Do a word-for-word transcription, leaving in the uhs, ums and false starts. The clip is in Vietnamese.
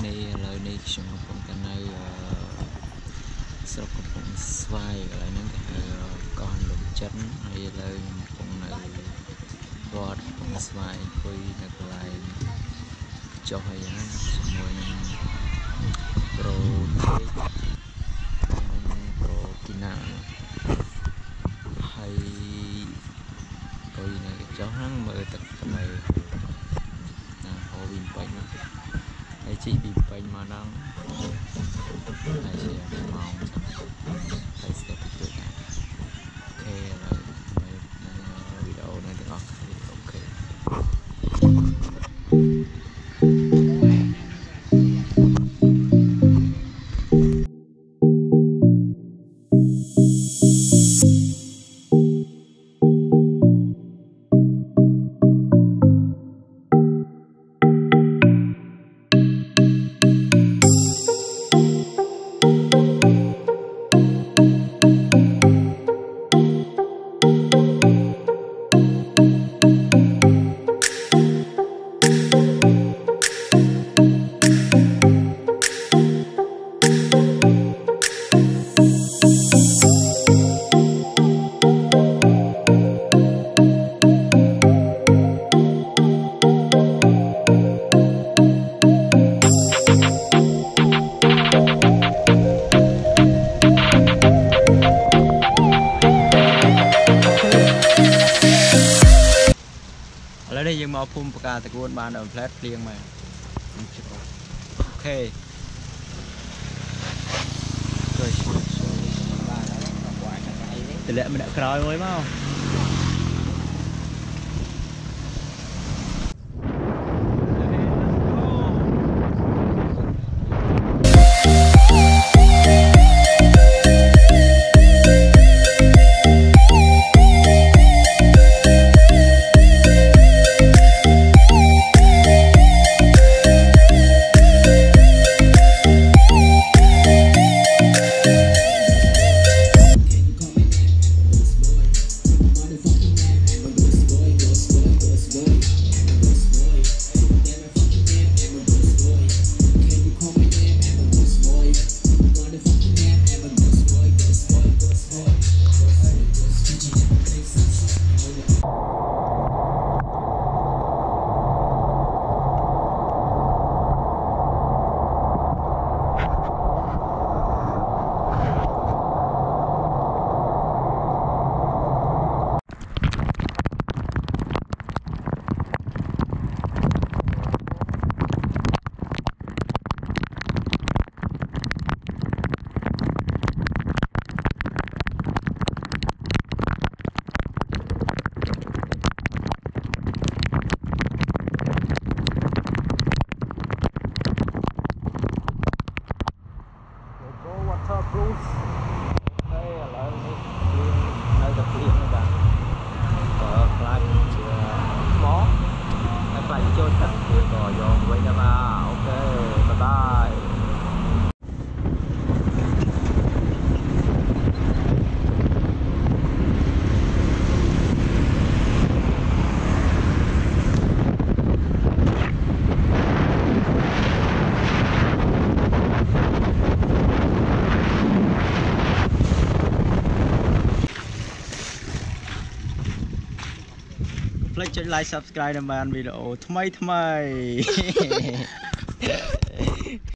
này lời này chúng nó cũng cái này sau cũng cũng xoay lại những cái con lục chân hay lời cũng này quạt cũng xoay quay được lại cho hay á mùi pro pro kina hay coi này cái chó hắn mơ tất cả này hồ bình bánh hay chị bình bánh mà đang hay sẽ màu hay sẽ tự nhiên ok rồi video này được ok đây dương mau phun cả từ cuốn bàn ở flat liền mà ok rồi tỷ lệ mình đã cày mới không like subscribe ដើម្បី video ថ្មីថ្មី